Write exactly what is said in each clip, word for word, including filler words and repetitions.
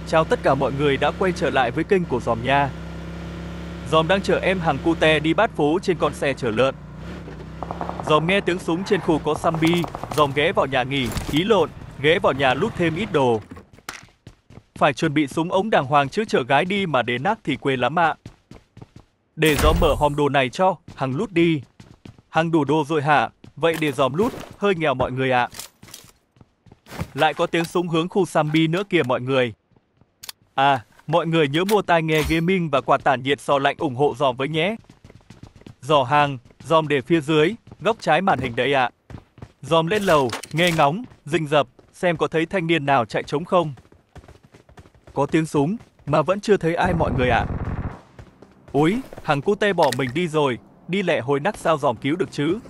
Chào tất cả mọi người đã quay trở lại với kênh của Giòm nha. Giòm đang chở em hàng cute đi bát phố trên con xe chở lợn. Giòm nghe tiếng súng trên khu có zombie, Giòm ghé vào nhà nghỉ, ý lộn, ghé vào nhà lút thêm ít đồ. Phải chuẩn bị súng ống đàng hoàng chứ chở gái đi mà đến nát thì quê lắm ạ. Để Giòm mở hòm đồ này cho, Hằng lút đi. Hằng đủ đồ rồi hả? Vậy để Giòm lút, hơi nghèo mọi người ạ. Lại có tiếng súng hướng khu zombie nữa kìa mọi người. À, mọi người nhớ mua tai nghe gaming và quạt tản nhiệt giò lạnh ủng hộ Giòm với nhé. Giỏ hàng, Giòm để phía dưới, góc trái màn hình đấy ạ. Giòm lên lầu, nghe ngóng, rình rập, xem có thấy thanh niên nào chạy trống không. Có tiếng súng, mà vẫn chưa thấy ai mọi người ạ. Úi, Hằng cute bỏ mình đi rồi, đi lẹ hồi nắc sao Giòm cứu được chứ.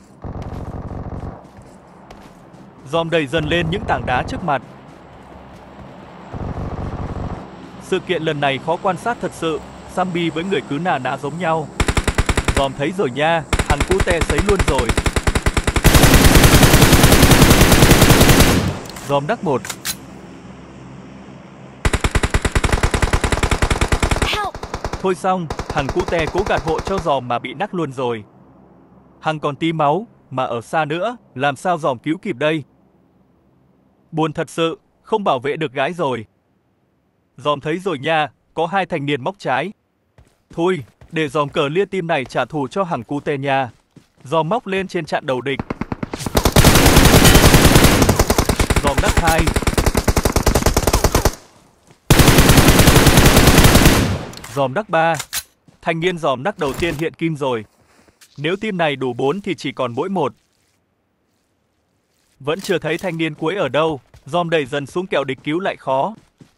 Giòm đẩy dần lên những tảng đá trước mặt. Sự kiện lần này khó quan sát thật sự, zombie với người cứ nà nã giống nhau. Giòm thấy rồi nha, Hằng cute sấy luôn rồi. Giòm đắc một. Thôi xong, Hằng cute cố gạt hộ cho Giòm mà bị nắc luôn rồi. Hằng còn tí máu, mà ở xa nữa, làm sao Giòm cứu kịp đây? Buồn thật sự, không bảo vệ được gái rồi. Giòm thấy rồi nha, có hai thanh niên móc trái. Thôi, để Giòm cờ lia tim này trả thù cho Hằng cute nha. Giòm móc lên trên chặn đầu địch. Giòm đắc hai. Giòm đắc ba. Thanh niên Giòm đắc đầu tiên hiện kim rồi. Nếu team này đủ bốn thì chỉ còn mỗi một. Vẫn chưa thấy thanh niên cuối ở đâu, Giòm đẩy dần xuống kẹo địch cứu lại khó.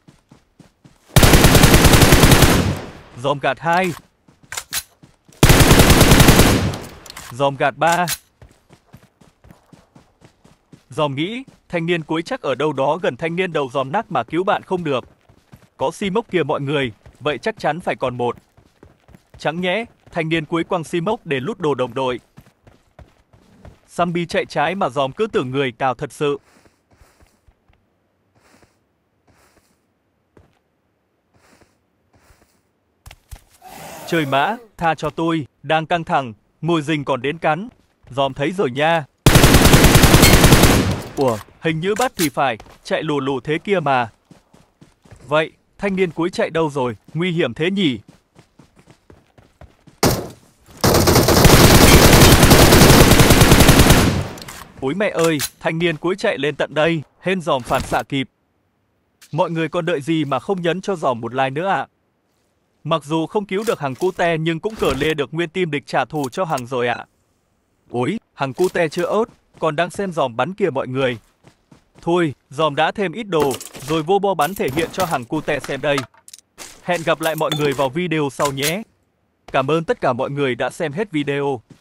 Giòm gạt hai. Giòm gạt ba. Giòm nghĩ, thanh niên cuối chắc ở đâu đó gần thanh niên đầu Giòm nắc mà cứu bạn không được. Có xi mốc kìa mọi người, vậy chắc chắn phải còn một. Chẳng nhẽ, thanh niên cuối quăng xi mốc để lút đồ đồng đội. Zombie chạy trái mà Giòm cứ tưởng người cào thật sự. Trời mã, tha cho tôi, đang căng thẳng, mùi rình còn đến cắn. Giòm thấy rồi nha. Ủa, hình như bắt thì phải, chạy lù lù thế kia mà. Vậy, thanh niên cuối chạy đâu rồi, nguy hiểm thế nhỉ? Úi mẹ ơi, thanh niên cuối chạy lên tận đây, hên Giòm phản xạ kịp. Mọi người còn đợi gì mà không nhấn cho Giòm một like nữa ạ? À? Mặc dù không cứu được Hằng cute nhưng cũng cờ lê được nguyên team địch trả thù cho Hằng rồi ạ. À. Úi, Hằng cute chưa ốt, còn đang xem Giòm bắn kìa mọi người. Thôi, Giòm đã thêm ít đồ, rồi vô bo bắn thể hiện cho Hằng cute xem đây. Hẹn gặp lại mọi người vào video sau nhé. Cảm ơn tất cả mọi người đã xem hết video.